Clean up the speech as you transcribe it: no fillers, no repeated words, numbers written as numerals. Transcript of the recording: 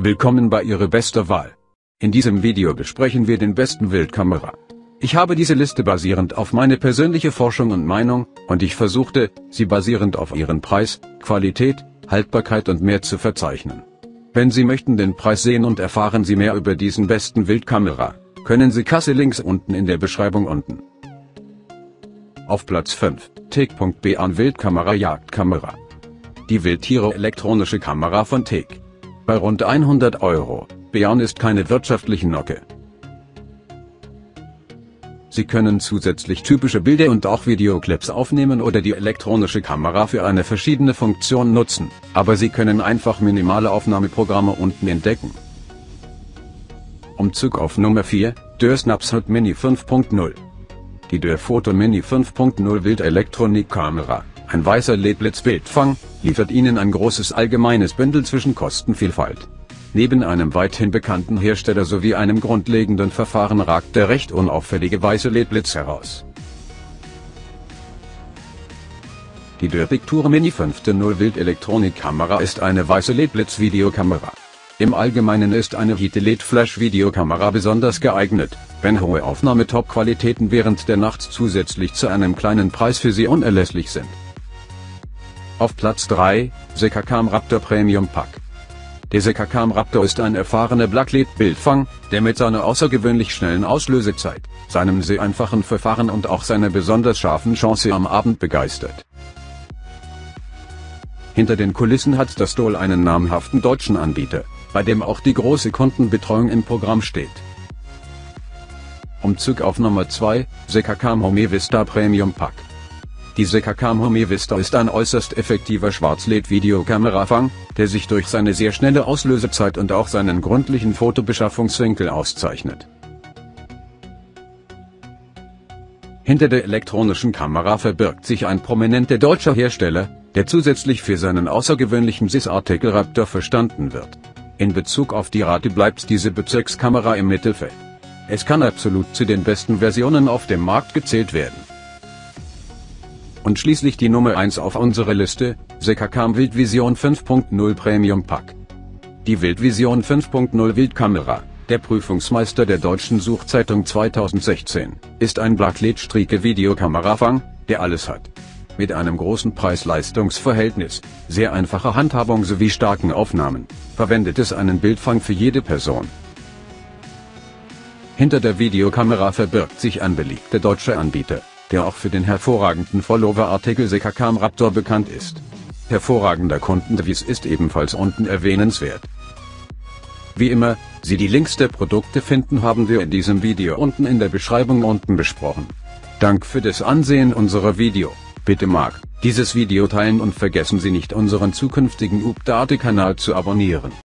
Willkommen bei Ihrer bester Wahl. In diesem Video besprechen wir den besten Wildkamera. Ich habe diese Liste basierend auf meine persönliche Forschung und Meinung, und ich versuchte, sie basierend auf ihren Preis, Qualität, Haltbarkeit und mehr zu verzeichnen. Wenn Sie möchten den Preis sehen und erfahren Sie mehr über diesen besten Wildkamera, können Sie Kasse-Links unten in der Beschreibung unten. Auf Platz 5, Take.Bean Wildkamera Jagdkamera. Die Wildtiere elektronische Kamera von Take. Bei rund 100 €. Bean ist keine wirtschaftliche Nocke. Sie können zusätzlich typische Bilder und auch Videoclips aufnehmen oder die elektronische Kamera für eine verschiedene Funktion nutzen, aber Sie können einfach minimale Aufnahmeprogramme unten entdecken. Umzug auf Nummer 4, Dürr Snapshot Mini 5.0. Die Dürr Photo Mini 5.0 Wildelektronikkamera, ein weißer LED-Blitzbildfang, liefert Ihnen ein großes allgemeines Bündel zwischen Kostenvielfalt. Neben einem weithin bekannten Hersteller sowie einem grundlegenden Verfahren ragt der recht unauffällige weiße LED-Blitz heraus. Die Dürr Picture Mini 5.0 Wildelektronikkamera ist eine weiße LED-Blitz-Videokamera. Im Allgemeinen ist eine LED-Flash-Videokamera besonders geeignet, wenn hohe Aufnahme-Top-Qualitäten während der Nacht zusätzlich zu einem kleinen Preis für Sie unerlässlich sind. Auf Platz 3, Sekacam Raptor Premium Pack. Der Sekacam Raptor ist ein erfahrener Black-LED-Bildfang, der mit seiner außergewöhnlich schnellen Auslösezeit, seinem sehr einfachen Verfahren und auch seiner besonders scharfen Chance am Abend begeistert. Hinter den Kulissen hat das Doll einen namhaften deutschen Anbieter, bei dem auch die große Kundenbetreuung im Programm steht. Umzug auf Nummer 2, Sekacam Home Vista Premium Pack. Die Sekacam Home Vista ist ein äußerst effektiver Schwarz-LED-Videokamerafang, der sich durch seine sehr schnelle Auslösezeit und auch seinen gründlichen Fotobeschaffungswinkel auszeichnet. Hinter der elektronischen Kamera verbirgt sich ein prominenter deutscher Hersteller, der zusätzlich für seinen außergewöhnlichen SIS-Artikel Raptor verstanden wird. In Bezug auf die Rate bleibt diese Bezirkskamera im Mittelfeld. Es kann absolut zu den besten Versionen auf dem Markt gezählt werden. Und schließlich die Nummer 1 auf unserer Liste, Sekacam Wildvision 5.0 Premium Pack. Die Wildvision 5.0 Wildkamera, der Prüfungsmeister der deutschen Suchzeitung 2016, ist ein Black-LED-Strike-Videokamerafang, der alles hat. Mit einem großen Preis-Leistungs-Verhältnis, sehr einfacher Handhabung sowie starken Aufnahmen, verwendet es einen Bildfang für jede Person. Hinter der Videokamera verbirgt sich ein beliebter deutscher Anbieter, der auch für den hervorragenden Follower-Artikel Sekacam Raptor bekannt ist. Hervorragender Kundenservice ist ebenfalls unten erwähnenswert. Wie immer, Sie die Links der Produkte finden, haben wir in diesem Video unten in der Beschreibung unten besprochen. Dank für das Ansehen unserer Video. Bitte mag dieses Video teilen und vergessen Sie nicht unseren zukünftigen Update-Kanal zu abonnieren.